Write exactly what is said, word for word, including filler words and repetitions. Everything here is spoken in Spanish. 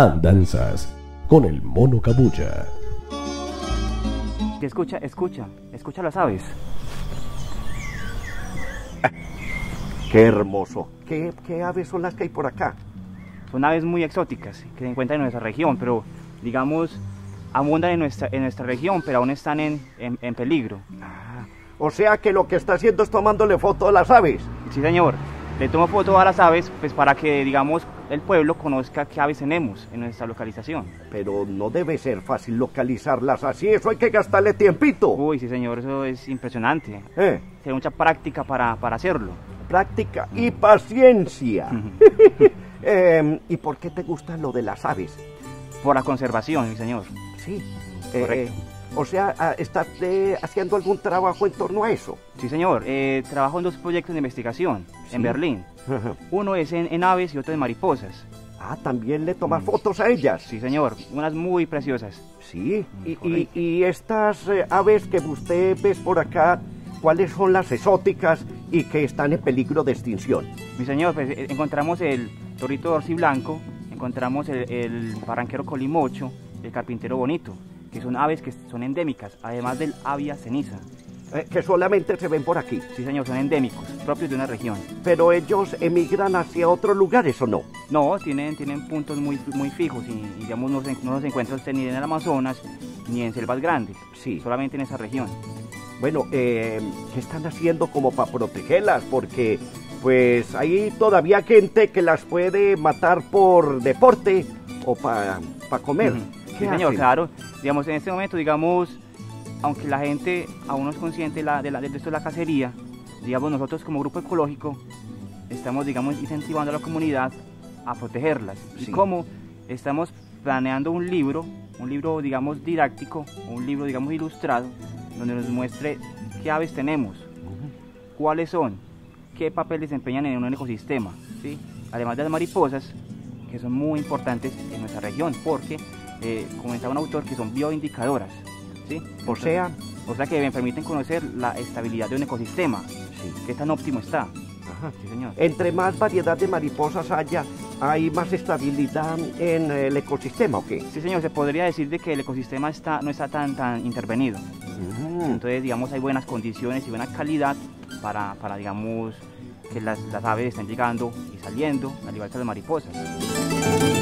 Andanzas con el mono Cabuya. Escucha, escucha, escucha las aves. Qué hermoso. ¿Qué, qué aves son las que hay por acá? Son aves muy exóticas que se encuentran en nuestra región, pero digamos, abundan en nuestra, en nuestra región, pero aún están en, en, en peligro. Ah, o sea que lo que está haciendo es tomándole foto a las aves. Sí, señor. Le tomo foto a las aves pues para que, digamos, el pueblo conozca qué aves tenemos en nuestra localización. Pero no debe ser fácil localizarlas así, eso hay que gastarle tiempito. Uy, sí, señor, eso es impresionante. ¿Eh? Tiene mucha práctica para, para hacerlo. Práctica y paciencia. eh, ¿Y por qué te gusta lo de las aves? Por la conservación, mi señor. Sí. Correcto. Eh, o sea, ¿estás eh, haciendo algún trabajo en torno a eso? Sí, señor. Eh, trabajo en dos proyectos de investigación ¿Sí? en Berlín. Uno es en, en aves y otro en mariposas. Ah, ¿también le tomas fotos a ellas? Sí, señor. Unas muy preciosas. Sí. Mm, y, y, correcto. y estas eh, aves que usted ve por acá, ¿cuáles son las exóticas y que están en peligro de extinción? Mi señor, pues eh, encontramos el torito dorsiblanco, encontramos el, el barranquero colimocho, el carpintero bonito, que son aves que son endémicas, además del avia ceniza. Eh, que solamente se ven por aquí. Sí, señor, son endémicos, propios de una región. ¿Pero ellos emigran hacia otros lugares o no? No, tienen, tienen puntos muy, muy fijos y, y digamos, no se, no se encuentra usted ni en el Amazonas ni en selvas grandes, Sí. solamente en esa región. Bueno, eh, ¿qué están haciendo como para protegerlas? Porque pues hay todavía gente que las puede matar por deporte o para pa comer. Uh-huh. ¿Qué Sí, señor, hacen? claro. Digamos, en este momento, digamos, aunque la gente aún no es consciente de, la, de, la, de esto de la cacería, digamos, nosotros como grupo ecológico estamos, digamos, incentivando a la comunidad a protegerlas. Sí. ¿Y cómo? Estamos planeando un libro, un libro, digamos, didáctico, un libro, digamos, ilustrado, donde nos muestre qué aves tenemos, Uh-huh. cuáles son, qué papel desempeñan en un ecosistema, ¿sí? Además de las mariposas, que son muy importantes en nuestra región, porque eh, comentaba un autor que son bioindicadoras, ¿sí? O sea, O sea que me permiten conocer la estabilidad de un ecosistema, sí. qué tan óptimo está. Ajá. Sí, señor. Entre más variedad de mariposas haya, hay más estabilidad en el ecosistema, ¿o qué? Sí, señor, se podría decir de que el ecosistema está, no está tan, tan intervenido. Mm. Entonces, digamos, hay buenas condiciones y buena calidad para, para digamos, que las, las aves estén llegando y saliendo, al igual que las mariposas.